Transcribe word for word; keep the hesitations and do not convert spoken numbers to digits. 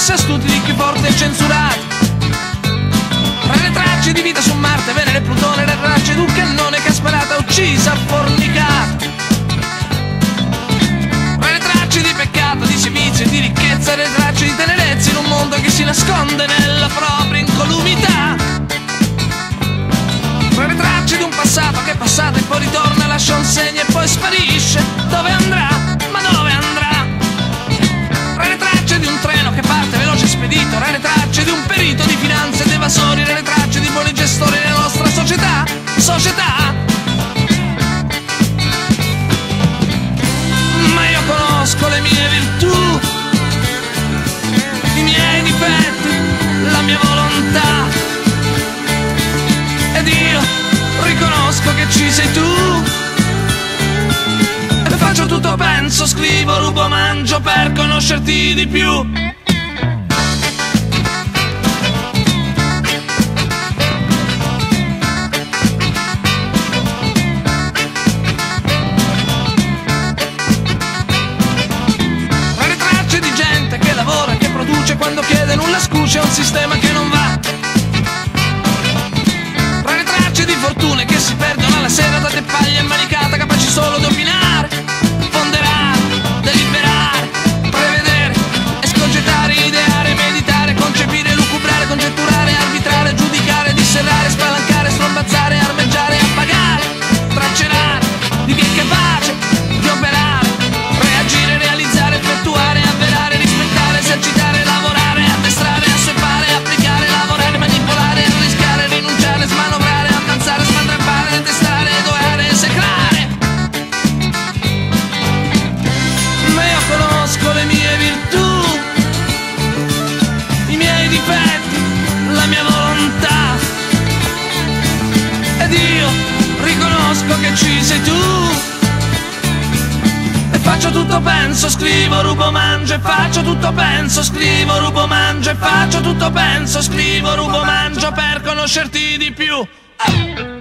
passi astuti di chi forte e censurato. Tra le tracce di vita su Marte, Venere e Plutone, le tracce di un cannone che ha sparato, ha uccisa, ha fornicato. Tra le tracce di peccato, di servizio e di ricchezza, le tracce di tenerezza in un mondo che si nasconde nella propria incolumità. Tra le tracce di un passato che è passato e poi ritorna, lascia un segno e poi sparisce. Dove andrà? Ma dove andrà? Tra le tracce di un treno che parte veloce e spedito, tra le tracce di un perito di finanze ed evasori, tra le tracce di buoni gestori della nostra società, società. Ma io conosco le mie virtù, i miei difetti, la mia volontà. Ed io riconosco che ci sei tu. E faccio tutto, penso, scrivo, rubo, mangio per conoscerti di più. Tra le tracce di gente che lavora e che produce, quando chiede nulla scusa, è un sistema che non va. Fortune che si perdono alla sera da paglia immanicata, capaci solo di opinare, ponderare, deliberare, prevedere, escogitare, ideare, meditare, concepire, lucubrare, congetturare, arbitrare, giudicare, disserrare, spalancare, strombazzare, armeggiare, appagare, traccerare, di chi è capace di operare, reagire, realizzare, effettuare, avverare, rispettare, esercitare, lavorare, addestrare, assuepare, applicare, lavorare, manipolare, arrischiare, rinunciare, smanovrare, smandrappare, testare, doare, esecrare. Ma io conosco le mie virtù, i miei difetti, la mia volontà. Ed io riconosco che ci sei tu. E faccio tutto, penso, scrivo, rubo, mangio. E faccio tutto, penso, scrivo, rubo, mangio. E faccio tutto, penso, scrivo, rubo, mangio per conoscerti di più. Oh!